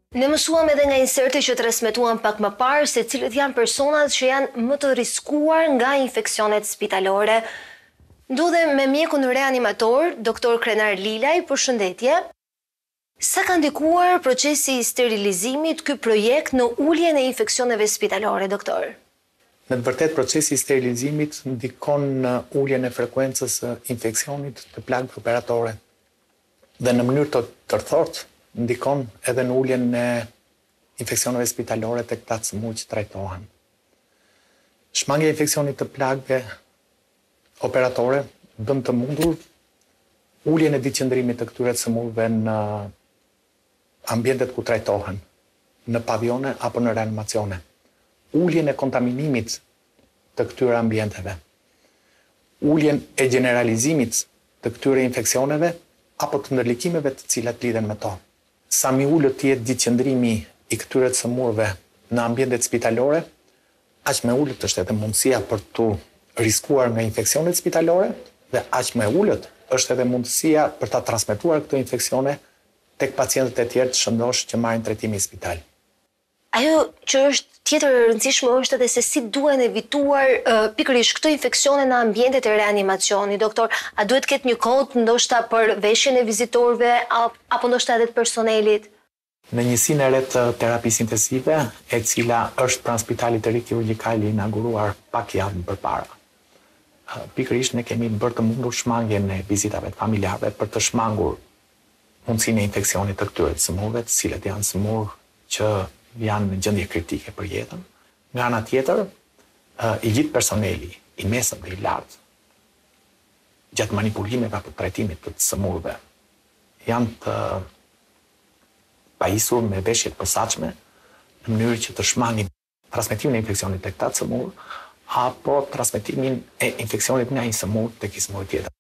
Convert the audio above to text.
Ne mësuam edhe nga inserti që transmetuam pak më parë se cilët janë personat që janë më të riskuar nga infeksionet spitalore. Ndodhem me mjekun reanimator, doktor Krenar Lilaj, përshëndetje. Sa ka ndikuar procesi i sterilizimit ky projekt në uljen e infeksioneve spitalore, doktor? Në të vërtet, procesi i sterilizimit ndikon në uljen e frekuencës së infeksionit të plagëve operatore dhe në mënyrë të tërthort ndikon edhe në uljen e infeksioneve spitalore tek ata sëmurë që trajtohen. Shmangja e infeksionit të plagëve operatore bën të mundur uljen e diqëndrimit të këtyre sëmurëve në ambientet ku trajtohen, në pavione apo në reanimacione. Uljen e kontaminimit të këtyre ambienteve, uljen e generalizimit të këtyre infeksioneve apo të ndërlikimeve të cilat lidhen me to. Sa mi ullët të jetë diqëndrimi i këtyre sëmurëve në ambientet spitalore, aq me ullët është edhe mundësia për të riskuar nga infeksionet spitalore dhe aq me ullët është edhe mundësia për ta transmetuar këto infeksione tek pacientët e tjerë të shëndosh që marrin trajtimi në spital. Ajo që është tjetër e rëndësishme është edhe se si duhen evituar pikërisht këto infeksione në ambientet e reanimacionit, doktor. A duhet ketë një kod ndoshta për veshjen e vizitorëve apo ndoshta edhe të personelit? Në njësinë e re të terapisë intensive, e cila është pranë spitalit të ri kirurgjikal i inauguruar pak javë më përpara, pikërisht ne kemi bërë të mundur shmangjen e vizitave të familjarëve për të shmangur mundësinë e infeksionit të këtyre sëmurëve, të cilët janë sëmurë që janë në gjendje kritike për jetën. Nga ana tjetër, i gjithë personeli, i mesëm dhe i lartë, gjatë manipulimeve apo trajtimit të sëmurëve, janë të pajisur me veshje të posaçme në mënyrë që të shmangin transmetimin e infeksionit tek ta sëmurë apo transmetimin e infeksionit nga një sëmurë tek një sëmurë tjetër.